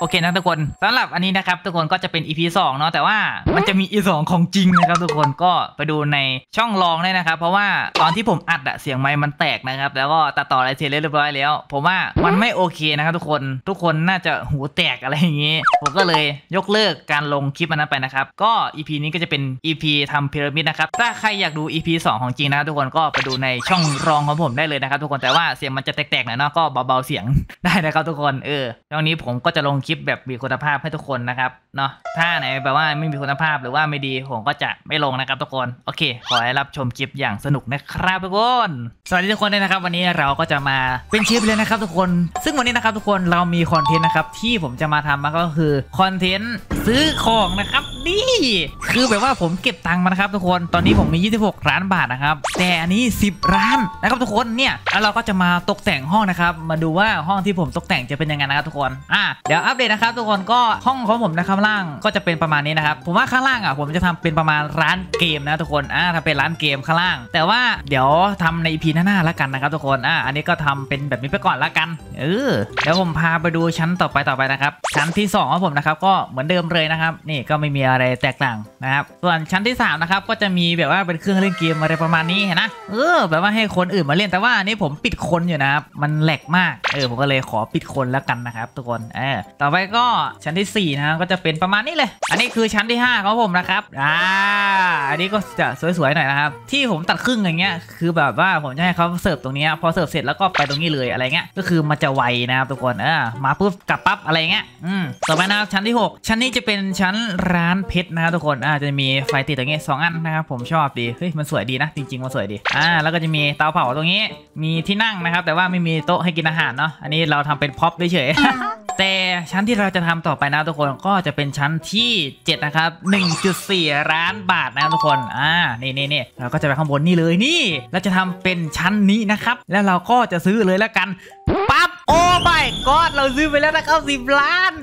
โอเคนะทุกคนสำหรับอันนี้นะครับทุกคนก็จะเป็น EP 2เนาะแต่ว่ามันจะมี EP 2ของจริงนะครับทุกคนก็ไปดูในช่องรองได้นะครับเพราะว่าตอนที่ผมอัดเสียงไมค์มันแตกนะครับแล้วก็ตัดต่ออะไรเสร็จเรียบร้อยแล้วผมว่ามันไม่โอเคนะครับทุกคนน่าจะหูแตกอะไรอย่างงี้ผมก็เลยยกเลิกการลงคลิปมันนั้นไปนะครับก็ EP นี้ก็จะเป็น EP ทำพีระมิดนะครับถ้าใครอยากดู EP 2ของจริงนะครับทุกคนก็ไปดูในช่องรองของผมได้เลยนะครับทุกคนแต่ว่าเสียงมันจะแตกๆหน่อยเนาะก็เบาๆเสียงได้นะครับทุกคนตอนนี้ผมก็จะลงคลิปแบบมีคุณภาพให้ทุกคนนะครับเนาะถ้าไหนแบบว่าไม่มีคุณภาพหรือว่าไม่ดีผมก็จะไม่ลงนะครับทุกคนโอเคขอให้รับชมคลิปอย่างสนุกนะครับทุกคนสวัสดีทุกคนด้วยนะครับวันนี้เราก็จะมาเป็นเชฟเลยนะครับทุกคนซึ่งวันนี้นะครับทุกคนเรามีคอนเทนต์นะครับที่ผมจะมาทำก็คือคอนเทนต์ซื้อของนะครับนี่คือแบบว่าผมเก็บตังค์มานะครับทุกคนตอนนี้ผมมี26 ล้านบาทนะครับแต่อันนี้10 ล้านนะครับทุกคนเนี่ยแล้วเราก็จะมาตกแต่งห้องนะครับมาดูว่าห้องที่ผมตกแต่งจะเป็นยังไงนะครับทุกคนเดี๋ยวอัปเดตนะครับทุกคนก็ห้องของผมนะครับล่างก็จะเป็นประมาณนี้นะครับผมว่าข้างล่างผมจะทำเป็นประมาณร้านเกมนะทุกคนถ้าเป็นร้านเกมข้างล่างแต่ว่าเดี๋ยวทำใน EP หน้าแล้วกันนะครับทุกคนอันนี้ก็ทำเป็นแบบนี้ไปก่อนแล้วกันเดี๋ยวผมพาไปดูชั้นต่อไปนะครับชั้นที่2ของผมนะครับก็เหมือนเดิมเลยนะครับนี่ก็ไม่มีอะไรแตกต่างนะครับส่วนชั้นที่3นะครับก็จะมีแบบว่าเป็นเครื่องเล่นเกมอะไรประมาณนี้เห็นนะแบบว่าให้คนอื่นมาเล่นแต่ว่าอันนี้ผมปิดคนอยู่นะครับมันแหลกมากผมก็เลยขอปิดคนแล้วกันนะครับทุกคนต่อไปก็ชั้นที่4นะก็จะเป็นประมาณนี้เลยอันนี้คือชั้นที่5ของผมนะครับอันนี้ก็จะสวยๆหน่อยนะครับที่ผมตัดครึ่งอย่างเงี้ยคือแบบว่าผมจะให้เขาเสิร์ฟตรงนี้พอเสิร์ฟเสร็จแล้วก็ไปตรงนี้เลยอะไรเงี้ยก็คือมันจะไวนะครับทุกคนมาปุ๊บกลับปั๊บอะไรเงี้ยต่อไปนะครับชั้นที่6ชั้นนี้จะเป็นชั้นร้านเพชรนะครับทุกคนจะมีไฟติดตรงนี้2 อันนะครับผมชอบดีเฮ้ยมันสวยดีนะจริงๆมันสวยดีแล้วก็จะมีเตาเผาตรงนี้มีที่นั่งนะครับแต่ว่าไม่มีโต๊ะให้กินอาหารเนาะอันนี้เราทำเป็นพ็อปเฉยๆ แต่ชั้นที่เราจะทำต่อไปนะทุกคนก็จะเป็นชั้นที่7นะครับ 1.4 ล้านบาทนะทุกคนนี่เราก็จะไปข้างบนนี่เลยนี่เราจะทำเป็นชั้นนี้นะครับแล้วเราก็จะซื้อเลยแล้วกันปั๊บโอ้ไม่ก็เราซื้อไปแล้วนะครับ10 ล้าน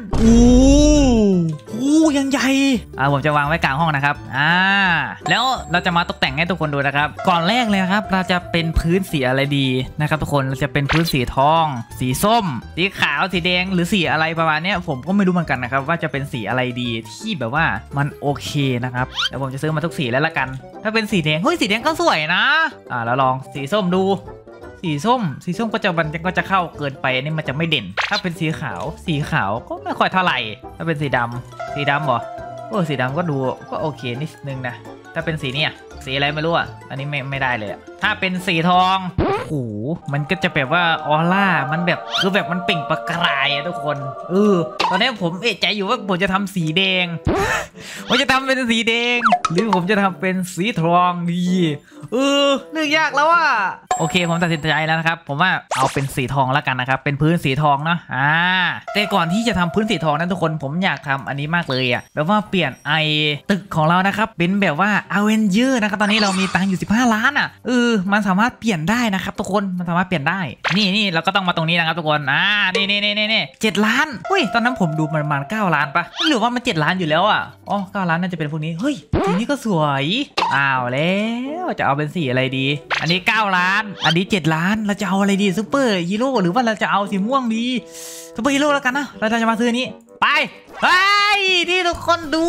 ยังใหญ่ผมจะวางไว้กลางห้องนะครับแล้วเราจะมาตกแต่งให้ทุกคนดูนะครับก่อนแรกเลยนะครับเราจะเป็นพื้นสีอะไรดีนะครับทุกคนเราจะเป็นพื้นสีทองสีส้มสีขาวสีแดงหรือสีอะไรประมาณนี้ผมก็ไม่รู้เหมือนกันนะครับว่าจะเป็นสีอะไรดีที่แบบว่ามันโอเคนะครับเดี๋ยวผมจะซื้อมาทุกสีแล้วละกันถ้าเป็นสีแดงเฮ้ยสีแดงก็สวยนะแล้วลองสีส้มดูสีส้มก็จะเข้าเกินไปนี่มันจะไม่เด่นถ้าเป็นสีขาวก็ไม่ค่อยเท่าไหร่ถ้าเป็นสีดำเหรอสีดำก็ดูก็โอเคนิดนึงนะถ้าเป็นสีเนี่ยสีอะไรไม่รู้อันนี้ไม่ได้เลยถ้าเป็นสีทองมันก็จะแบบว่าออร่ามันแบบคือแบบมันเปล่งประกายทุกคนตอนนี้ผมเอะใจอยู่ว่าผมจะทำสีแดงผมจะทำเป็นสีแดงหรือผมจะทำเป็นสีทองดีเรื่องยากแล้วโอเคผมตัดสินใจแล้วนะครับผมว่าเอาเป็นสีทองแล้วกันนะครับเป็นพื้นสีทองเนาะแต่ก่อนที่จะทำพื้นสีทองนะทุกคนผมอยากทำอันนี้มากเลยแบบว่าเปลี่ยนตึกของเรานะครับเป็นแบบว่าอเวนเจอร์นะครับตอนนี้เรามีตังค์อยู่15 ล้านมันสามารถเปลี่ยนได้นะครับทุกคนมันสามารถเปลี่ยนได้นี่เราก็ต้องมาตรงนี้นะครับทุกคนนี่7 ล้านตอนนั้นผมดูประมาณ9 ล้านปะหรือว่ามัน7 ล้านอยู่แล้ว9 ล้านน่าจะเป็นพวกนี้เฮ้ยสีนี้ก็สวยแล้วจะเอาเป็นสีอะไรดีอันนี้9 ล้านอันนี้7 ล้านเราจะเอาอะไรดีซูเปอร์ฮีโร่หรือว่าเราจะเอาสีม่วงดีซูเปอร์ฮีโร่แล้วกันนะเราจะมาซื้อนี้ไปที่ทุกคนดู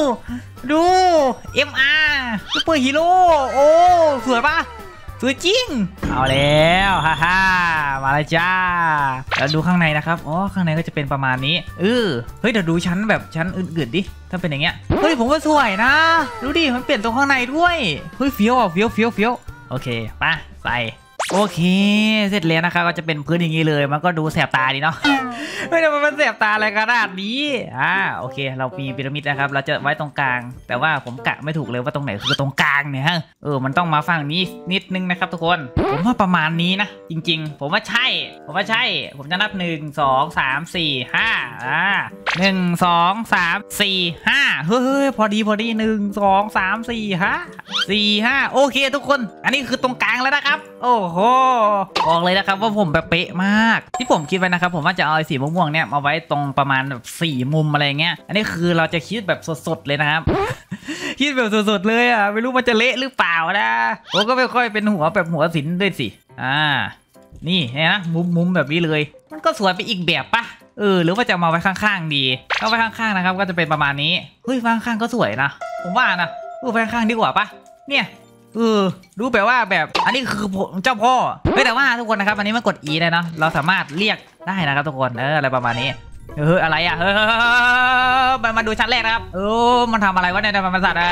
MR ซูเปอร์ฮีโร่สวยปะสวยจริงเอาแล้วฮ่ามาแล้วจ้าแล้วดูข้างในนะครับข้างในก็จะเป็นประมาณนี้เฮ้ยเดี๋ยวดูชั้นแบบชั้นอื่นๆดิถ้าเป็นอย่างเงี้ยเฮ้ยผมว่าสวยนะดูดิมันเปลี่ยนตรงข้างในด้วยเฮ้ยเฟี้ยวโอเคไปใส่โอเคเสร็จแล้วนะครับก็จะเป็นพื้นอย่างนี้เลยมันก็ดูแสบตาดีเนาะไม่ได้มันแสบตาอะไรขนาดนี้โอเคเรามีพีระมิดนะครับเราจะไว้ตรงกลางแต่ว่าผมกะไม่ถูกเลยว่าตรงไหนคือตรงกลางเนี่ยมันต้องมาฝั่งนี้นิดนึงนะครับทุกคนผมว่าประมาณนี้นะจริงๆผมว่าใช่ผมจะนับ1 2 3 4 5 1 2 3 4 5เฮ้ยพอดี1 2 3 4 5 โอเคทุกคนอันนี้คือตรงกลางแล้วนะครับโอ้โหบอกเลยนะครับว่าผมแบบเป๊ะมากที่ผมคิดไว้นะครับผมว่าจะเอาสีม่วงๆเนี่ยมาไว้ตรงประมาณแบบ4 มุมอะไรเงี้ยอันนี้คือเราจะคิดแบบสดๆเลยนะครับ คิดแบบสดๆเลยไม่รู้มันจะเละหรือเปล่านะผมก็ไม่ค่อยเป็นหัวแบบหัวศิลป์ด้วยสินี่เห็นนะมุมแบบนี้เลยมันก็สวยไปอีกแบบปะหรือว่าจะมาไว้ข้างๆดีก็ไว้ข้างๆนะครับก็จะเป็นประมาณนี้เฮ้ยไว้ข้างๆก็สวยนะผมว่านะไว้ข้างๆดีกว่าปะเนี่ยดูแบบว่าแบบอันนี้คือเจ้าพ่อแต่ว่าทุกคนนะครับอันนี้มันกด E ได้นะเราสามารถเรียกได้นะครับทุกคนอะไรประมาณนี้อะไรอ่ะมาดูชั้นแรกนะครับมันทำอะไรวะเนี่ยมันสั่น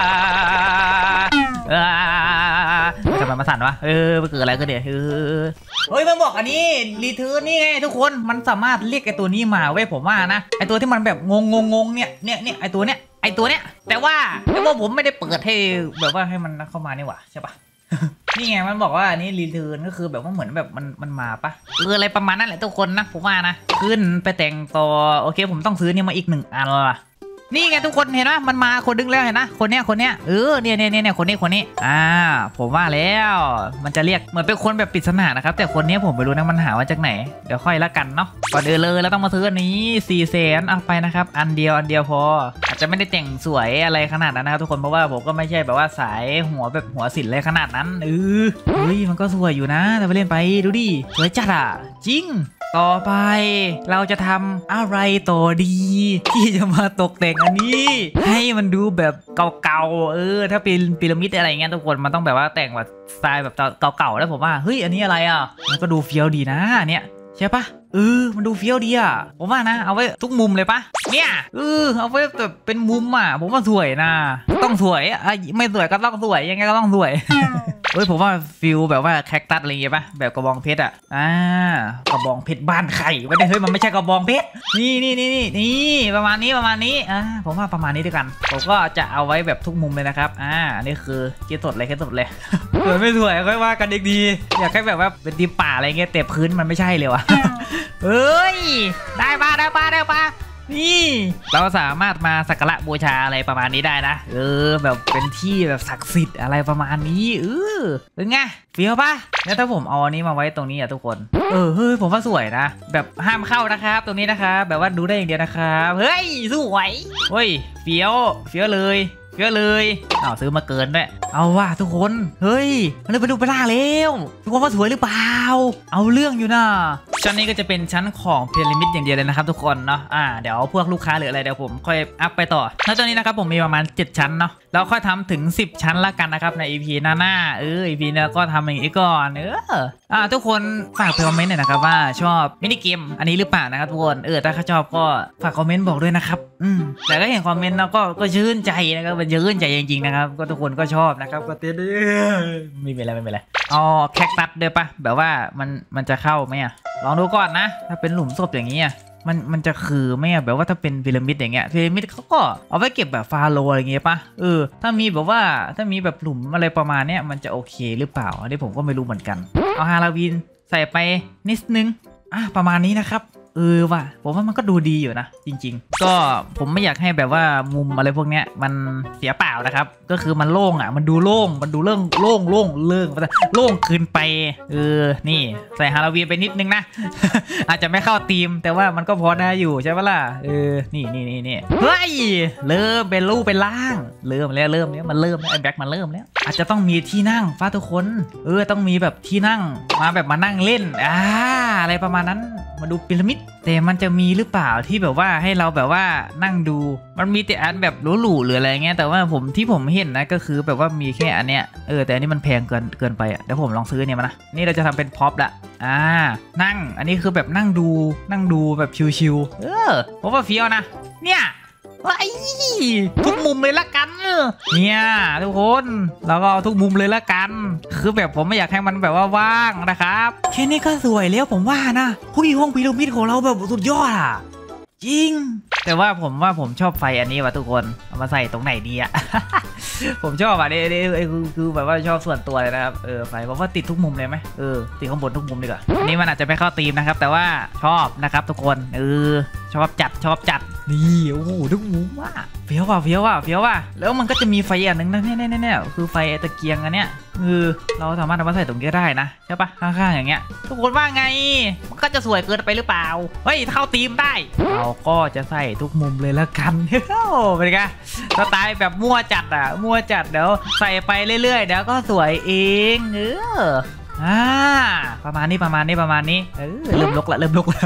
ทำไมมันสั่นวะมันเกิดอะไรขึ้นเนี่ยมันบอกอันนี้รีเทิร์นนี่ไงทุกคนมันสามารถเรียกไอตัวนี้มาเว้ยผมว่านะไอตัวที่มันแบบงงเนี่ยไอตัวเนี้ยแต่ว่าผมไม่ได้เปิดให้แบบว่าให้มันเข้ามานี่หว่าใช่ปะนี่ไงมันบอกว่าอันนี้รีเทิร์นก็คือแบบว่าเหมือนแบบมันมาปะอะไรประมาณนั้นแหละทุกคนนะผมว่านะขึ้นไปแต่งต่อโอเคผมต้องซื้อนี่มาอีก1 อันละนี่ไงทุกคนเห็นไหมมันมาคนดึงแล้วเห็นนะคนเนี้ยเนี่ยคนนี้ผมว่าแล้วมันจะเรียกเหมือนเป็นคนแบบปริศนานะครับแต่คนนี้ผมไม่รู้นะมันหามาจากไหนเดี๋ยวค่อยละกันเนาะก่อนอื่นเลยแล้วต้องมาซื้ออันนี้400,000เอาไปนะครับอันเดียวพออาจจะไม่ได้แต่งสวยอะไรขนาดนั้นนะครับทุกคนเพราะว่าผมก็ไม่ใช่แบบว่าสายหัวแบบหัวศิลป์เลยขนาดนั้นมันก็สวยอยู่นะแต่ไปเล่นไปดูดิสวยจัดอ่ะจริงต่อไปเราจะทำอะไรต่อดีที่จะมาตกแต่งอันนี้ให้มันดูแบบเก่าๆถ้าเป็นพีระมิดอะไรเงี้ยทุกคนมันต้องแบบว่าแต่งแบบสไตล์แบบเก่าๆแล้วผมว่าเฮ้ยอันนี้อะไรอ่ะมันก็ดูเฟี้ยวดีนะเนี่ยใช่ปะมันดูเฟี้ยวดีอ่ะผมว่านะเอาไว้ทุกมุมเลยปะเนี่ยเอาไว้แบบเป็นมุมอ่ะผมว่าสวยนะต้องสวยไม่สวยก็ต้องสวยยังไงก็ต้องสวยผมว่าฟิลแบบว่าแคคตัสอะไรเงี้ยปะแบบกระบองเพชรกระบองเพชรบ้านไข่ไม่ได้มันไม่ใช่กระบองเพชรนี่ประมาณนี้ผมว่าประมาณนี้ด้วยกันผมก็จะเอาไว้แบบทุกมุมเลยนะครับนี่คือแค่สดเลยสวยไม่สวยค่อยว่ากันเด็กดีอยากให้แบบว่าเป็นทีป่าอะไรเงี้ยแต่พื้นมันไม่ใช่เลยวะได้ปะนี่เราสามารถมาสักการะบูชาอะไรประมาณนี้ได้นะแบบเป็นที่แบบศักดิ์สิทธิ์อะไรประมาณนี้เป็นไงเฟี้ยวปะแล้วถ้าผมเอาอันนี้มาไว้ตรงนี้ทุกคนผมว่าสวยนะแบบห้ามเข้านะครับตรงนี้นะครับแบบว่าดูได้อย่างเดียวนะครับสวยเฟี้ยวเลยซื้อมาเกินด้วยเอาว่ะทุกคนมันเลยไปดูไปล่าแล้วทุกคนว่าสวยหรือเปล่าเอาเรื่องอยู่นะชั้นนี้ก็จะเป็นชั้นของพีระมิดอย่างเดียวเลยนะครับทุกคนเนาะเดี๋ยวพวกลูกค้าหรืออะไรเดี๋ยวผมค่อยอัพไปต่อแล้วตอนนี้นะครับผมมีประมาณ7 ชั้นเนาะแล้วค่อยทำถึง10 ชั้นละกันนะครับใน EP หน้าEP นี้ก็ทำอย่างนี้ก่อนทุกคนฝากคอมเมนต์หน่อยนะครับว่าชอบมินิเกมอันนี้หรือเปล่านะครับทุกคนถ้าเขาชอบก็ฝากคอมเมนต์บอกด้วยนะครับแต่ก็เห็นคอมเมนต์แล้วก็ชื่นใจนะครับมันชื่นใจจริงๆนะครับก็ทุกคนก็ชอบนะครับก็เต้นไม่เป็นไรแคคตัสด้วยปะแบบว่ามันจะเข้าไหมลองดูก่อนนะถ้าเป็นหลุมศพอย่างนี้มันจะคือไหมแบบว่าถ้าเป็นพีระมิดอย่างเงี้ยพีระมิดเขาก็เอาไว้เก็บแบบฟาโรห์อะไรเงี้ยปะถ้ามีแบบว่าถ้ามีแบบหลุมอะไรประมาณเนี้ยมันจะโอเคหรือเปล่าอันนี้ผมก็ไม่รู้เหมือนกันเอาฮาโลวีนใส่ไปนิดนึงประมาณนี้นะครับว่ะผมว่ามันก็ดูดีอยู่นะจริงๆก็ผมไม่อยากให้แบบว่ามุมอะไรพวกเนี้ยมันเสียเปล่านะครับก็คือมันโล่งมันดูโล่งมันดูโล่งขึ้นไปนี่ใส่ฮาโลวีนไปนิดนึงนะ อาจจะไม่เข้าธีมแต่ว่ามันก็พอได้อยู่ใช่ปะล่ะนี่เริ่มเป็นรูปเป็นล่างเริ่มแล้วมันเริ่มไอ้แบ็คมันเริ่มแล้วอาจจะต้องมีที่นั่งฟ้าทุกคนต้องมีแบบที่นั่งมาแบบมานั่งเล่นอะไรประมาณนั้นมาดูพีระมิดแต่มันจะมีหรือเปล่าที่แบบว่าให้เราแบบว่านั่งดูมันมีแต่อันแบบหรูๆหรืออะไรเงี้ยแต่ว่าที่ผมเห็นนะก็คือแบบว่ามีแค่อันเนี้ยแต่อันนี้มันแพงเกินไปเดี๋ยวผมลองซื้อเนี่ยมานะนี่เราจะทำเป็นพ็อปละนั่งอันนี้คือแบบนั่งดูแบบชิวๆเพราะว่าเฟี้ยวนะเนี่ยทุกมุมเลยละกันเนี่ยทุกคนแล้วก็ทุกมุมเลยละกันคือแบบผมไม่อยากให้มันแบบว่าว่างนะครับแค่นี้ก็สวยแล้วผมว่านะห้องพีระมิดของเราแบบสุดยอดจริงแต่ว่าผมชอบไฟอันนี้ว่ะทุกคนเอามาใส่ตรงไหนดีผมชอบนี่คือแบบว่าชอบส่วนตัวเลยนะครับไฟผมว่าติดทุกมุมเลยไหมติดข้างบนทุกมุมดีกว่าอันนี้มันอาจจะไม่เข้าธีมนะครับแต่ว่าชอบนะครับทุกคนชอบจัดนี่โอ้โหทุกมุมว่ะเฟี้ยวว่ะแล้วมันก็จะมีไฟอันนึงนะเนี่ยคือไฟตะเกียงอันเนี้ยเราสามารถเอามาใส่ตรงนี้ได้นะใช่ปะข้างๆอย่างเงี้ยทุกคนว่าไงมันก็จะสวยเกินไปหรือเปล่าเข้าธีมได้เราก็จะใส่ทุกมุมเลยละกันเป็นไงสไตล์แบบมั่วจัดเดี๋ยวใส่ไปเรื่อยๆเดี๋ยวก็สวยเองประมาณนี้เริ่มลกละ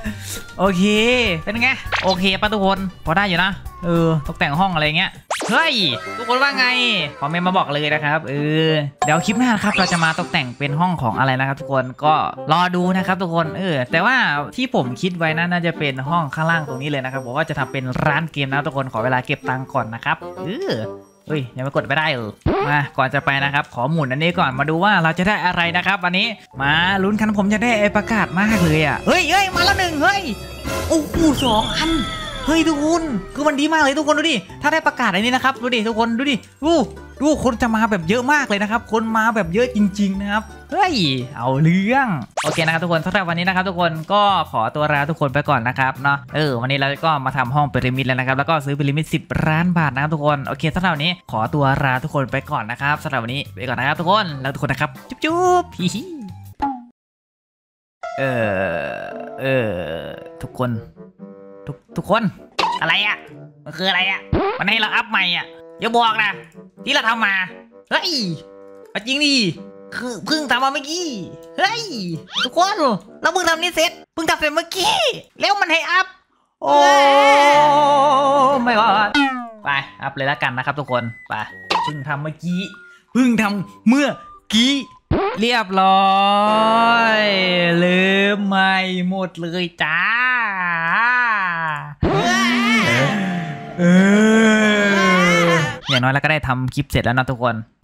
โอเคเป็นไงโอเคป่ะทุกคนพอได้อยู่นะตกแต่งห้องอะไรเงี้ยเฮ้ยทุกคนว่าไงคอมเมนต์มาบอกเลยนะครับเดี๋ยวคลิปหน้าครับเราจะมาตกแต่งเป็นห้องของอะไรนะครับทุกคนก็รอดูนะครับทุกคนแต่ว่าที่ผมคิดไว้นะน่าจะเป็นห้องข้างล่างตรงนี้เลยนะครับผมว่าจะทำเป็นร้านเกมนะทุกคนขอเวลาเก็บตังค์ก่อนนะครับเฮ้ยยังไม่กดไม่ได้มาก่อนจะไปนะครับขอหมุนอันนี้ก่อนมาดูว่าเราจะได้อะไรนะครับวันนี้มาลุ้นกันผมจะได้ไอ้ประกาศมากเลยอ่ะเฮ้ยมาแล้ว1เฮ้ยโอ้โห2 อันเฮ้ยทุกคนคือมันดีมากเลยทุกคนดูดิถ้าได้ประกาศอันนี้นะครับดูดิทุกคนดูดิดูคนจะมาแบบเยอะมากเลยนะครับคนมาแบบเยอะจริงๆนะครับเฮ้ยเอาเรื่องโอเคนะครับทุกคนสำหรับวันนี้นะครับทุกคนก็ขอตัวลาทุกคนไปก่อนนะครับเนาะวันนี้เราก็มาทำห้องพีระมิดแล้วนะครับแล้วก็ซื้อพีระมิด10 ล้านบาทนะครับทุกคนโอเคสำหรับวันนี้ขอตัวลาทุกคนไปก่อนนะครับสำหรับวันนี้ไปก่อนนะครับทุกคนแล้วทุกคนนะครับจุ๊บฮิทุกคนทุกคนอะไรอ่ะมันคืออะไรอ่ะมันให้เราอัพใหม่อ่ะอย่าบอกนะที่เราทำมาเฮ้ยจริงดิคือเพิ่งทำมาเมื่อกี้เฮ้ยทุกคนเราเพิ่งทำนี่เสร็จเมื่อกี้แล้วมันให้อัพโอ้ไม่ว่าไปอัพเลยแล้วกันนะครับทุกคนไปเพิ่งทำเมื่อกี้เรียบร้อยลืมไม่หมดเลยจ้าอย่างน้อยแล้วก็ได้ทำคลิปเสร็จแล้วนะทุกคน